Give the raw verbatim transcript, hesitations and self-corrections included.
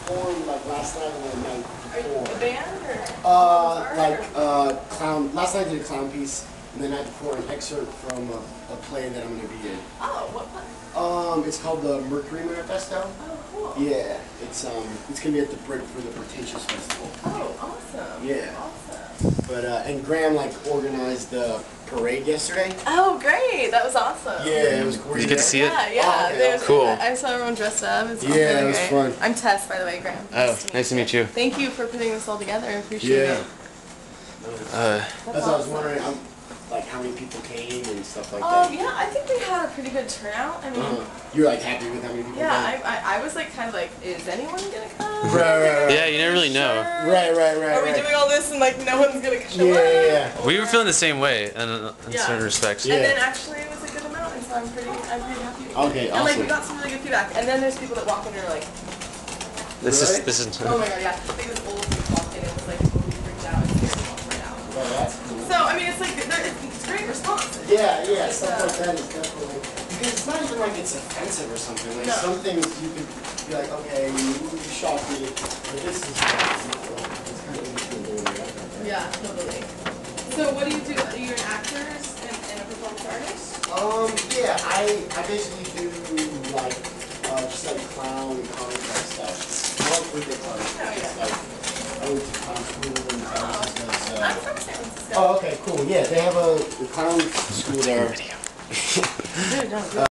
performed like last night and the night Are you before. a band or? Uh, like uh, clown. Last night I did a clown piece, and the night before an excerpt from a, a play that I'm going to be in. Oh, what play? Um, it's called the Mercury Manifesto. Oh, cool. Yeah, it's um, it's gonna be at the Brick for the Pretentious Festival. Oh, awesome. Yeah. Awesome. But uh, and Graham like organized the parade yesterday. Oh, great! That was awesome. Yeah, it was cool. Did you get to see it? Yeah, yeah. Oh, okay. There's- Cool. I saw everyone dressed up. It's all Yeah, really it was great. fun. I'm Tess, by the way, Graham. Oh, nice to meet you. Thank you for putting this all together. I appreciate Yeah. it. Uh, That's what I was wondering. Um, like how many people came and stuff like Um, that. yeah, I think we had a pretty good turnout. I mean, Uh-huh. You're like happy with how many people yeah, came? I, I, I was like kind of like, is anyone gonna come? Right, right, right. yeah, you never really know. Sure. Right, right, right. Are we right. doing all this and like no one's gonna show Yeah, up? yeah, yeah. We were feeling the same way in, in Yeah. certain respects. Yeah. And then actually it was a good amount, and so I'm pretty, I'm pretty happy with it. Okay, And like we awesome. got some really good feedback. And then there's people that walk in and are like, This Really? is this is. oh my god, yeah. I think this old dude walked in and was like totally freaked out and scared him right out. Well, that's cool. So I mean, it's like there- it's great response. Yeah, yeah, It's, stuff uh, like that is definitely because it's not even like it's offensive or something. Like No. some things you could be like, okay, you, you shocked me, but this is it's kind of interesting doing that. Yeah, totally. So what do you do? Are you an actor and, and a performance artist? Um, yeah, I I basically do like uh, just like clown and comic type stuff. I like birthday parties. Oh, yeah. Just like I went to clown school and Oh. stuff. So. I'm from San Francisco. Oh, okay, cool. Yeah, they have a, a clown school there. Dude, no,